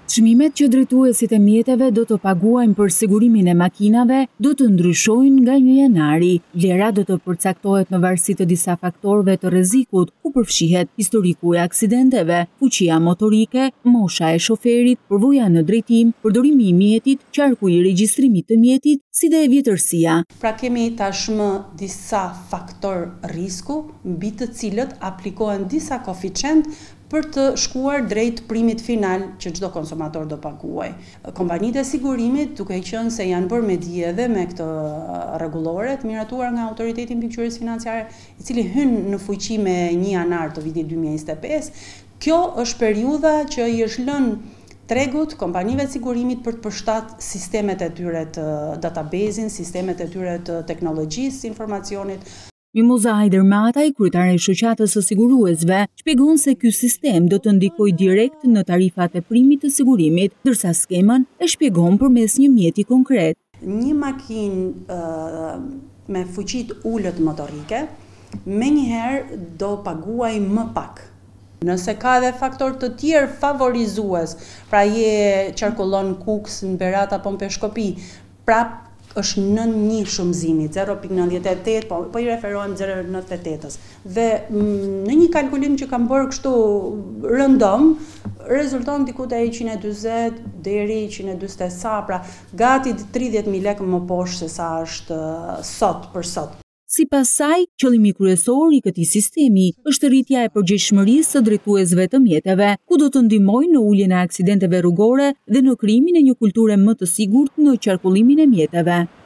Çmimet që drejtuesit e mjeteve do të paguajnë për sigurimin e makinave do të ndryshojnë nga 1 janari. Vlera do të përcaktohet në varësi të disa faktorëve të rrezikut, ku përfshihet historiku i aksidenteve, fuqia motorike, mosha e shoferit, përvoja në drejtim, përdorimi i mjetit, qarku i regjistrimit të mjetit, si dhe vjetërsia. Pra kemi tashmë disa faktor risku, mbi të cilët aplikohen disa koeficient për të shkuar drejt primit final që çdo konsumator do paguaj. Kompanitë e sigurimit, duke qenë se janë bërë me dije dhe me këtë rregullore të miratuar nga Autoriteti i Mbikëqyrjes Financiare, i cili hyn në fuqi me 1 janar të vitit 2025, kjo është periudha që i është lënë tregut kompanive të sigurimit për të përshtat sistemet e tyre të database-in, sistemet e tyre të teknologjisë informacionit. Mimoza Hajdermataj, kryetare e shoqatës së siguruesve, shpjegon se ky sistem do të ndikojë direkt në tarifat e primit të sigurimit, ndërsa skemën e shpjegon përmes një mjeti konkret. Një makinë me fuqit ulët motorike, menjëherë do paguaj më pak. Nëse ka edhe faktor të tjerë favorizues, pra je qarkullon Kuks, në Berat apo në Peshkopi, prap është nën një shumëzimi, 0.98, po i referohem 0.98-ës. Dhe në një kalkulim që kam bërë kështu rëndom, rezulton diku te 140 deri 140 sa, pra gati 30.000 lekë më poshtë se sa është sot për sot. Sipas saj, qëllimi kryesor i këtij sistemi është rritja e përgjegjshmërisë së drejtuesve të mjeteve, ku do të ndihmojnë në uljen e aksidenteve rrugore dhe në krijimin e një kulture më të sigurt në qarkullimin e mjeteve.